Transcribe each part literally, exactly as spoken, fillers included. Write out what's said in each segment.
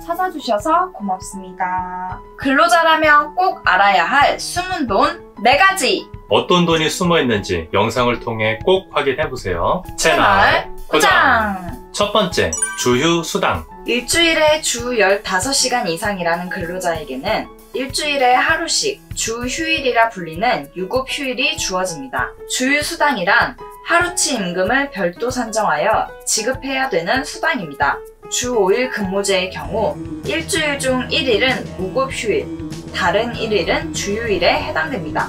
찾아주셔서 고맙습니다. 근로자라면 꼭 알아야 할 숨은 돈 네 가지! 어떤 돈이 숨어 있는지 영상을 통해 꼭 확인해보세요. 채널 고정! 첫 번째, 주휴 수당. 일주일에 주 열다섯 시간 이상이라는 근로자에게는 일주일에 하루씩 주휴일이라 불리는 유급휴일이 주어집니다. 주휴수당이란 하루치 임금을 별도 산정하여 지급해야 되는 수당입니다. 주 오 일 근무제의 경우 일주일 중 일 일은 무급휴일, 다른 일 일은 주휴일에 해당됩니다.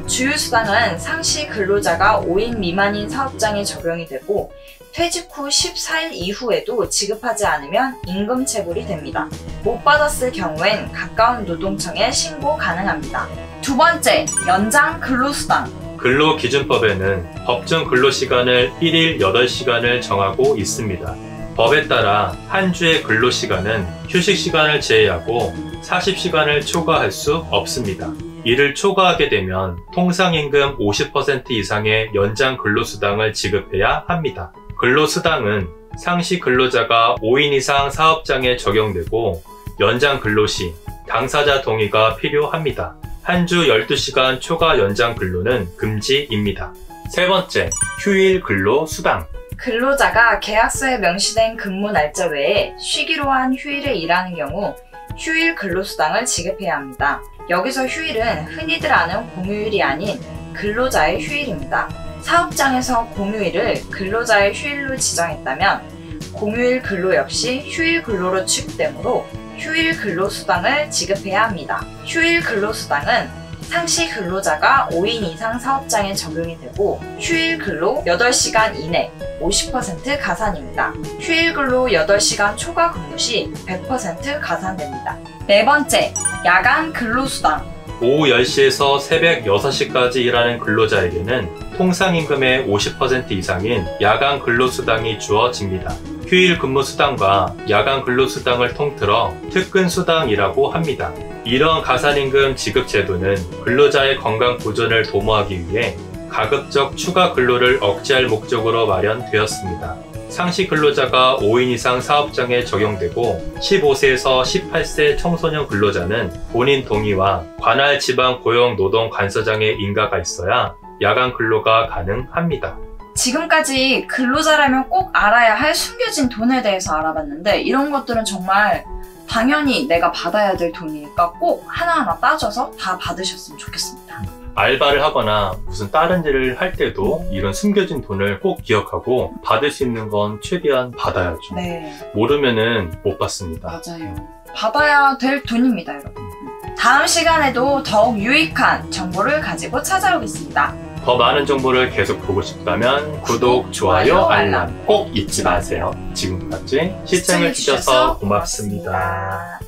주휴수당은 상시 근로자가 오 인 미만인 사업장에 적용이 되고 퇴직 후 십사 일 이후에도 지급하지 않으면 임금 체불이 됩니다. 못 받았을 경우엔 가까운 노동청에 신고 가능합니다. 두 번째, 연장 근로수당. 근로기준법에는 법정 근로시간을 일 일 여덟 시간을 정하고 있습니다. 법에 따라 한 주의 근로시간은 휴식시간을 제외하고 사십 시간을 초과할 수 없습니다. 이를 초과하게 되면 통상임금 오십 퍼센트 이상의 연장 근로수당을 지급해야 합니다. 근로수당은 상시 근로자가 오 인 이상 사업장에 적용되고 연장 근로 시 당사자 동의가 필요합니다. 한 주 열두 시간 초과 연장 근로는 금지입니다. 세 번째, 휴일 근로 수당. 근로자가 계약서에 명시된 근무 날짜 외에 쉬기로 한 휴일에 일하는 경우 휴일 근로수당을 지급해야 합니다. 여기서 휴일은 흔히들 아는 공휴일이 아닌 근로자의 휴일입니다. 사업장에서 공휴일을 근로자의 휴일로 지정했다면 공휴일 근로 역시 휴일 근로로 취급되므로 휴일 근로수당을 지급해야 합니다. 휴일 근로수당은 상시 근로자가 오 인 이상 사업장에 적용이 되고 휴일 근로 여덟 시간 이내 오십 퍼센트 가산입니다. 휴일 근로 여덟 시간 초과 근무 시 백 퍼센트 가산됩니다. 네 번째, 야간 근로수당. 오후 열 시에서 새벽 여섯 시까지 일하는 근로자에게는 통상임금의 오십 퍼센트 이상인 야간 근로수당이 주어집니다. 휴일 근무수당과 야간 근로수당을 통틀어 특근수당이라고 합니다. 이런 가산임금 지급 제도는 근로자의 건강 보존을 도모하기 위해 가급적 추가 근로를 억제할 목적으로 마련되었습니다. 상시 근로자가 오 인 이상 사업장에 적용되고 십오 세에서 십팔 세 청소년 근로자는 본인 동의와 관할 지방 고용노동관서장의 인가가 있어야 야간 근로가 가능합니다. 지금까지 근로자라면 꼭 알아야 할 숨겨진 돈에 대해서 알아봤는데 이런 것들은 정말 당연히 내가 받아야 될 돈이니까 꼭 하나하나 따져서 다 받으셨으면 좋겠습니다. 알바를 하거나 무슨 다른 일을 할 때도 이런 숨겨진 돈을 꼭 기억하고 받을 수 있는 건 최대한 받아야죠. 네. 모르면은 못 받습니다. 맞아요. 받아야 될 돈입니다, 여러분. 다음 시간에도 더욱 유익한 정보를 가지고 찾아오겠습니다. 더 많은 정보를 계속 보고 싶다면 구독, 좋아요, 알람 꼭 잊지 마세요. 지금까지 시청해주셔서 고맙습니다.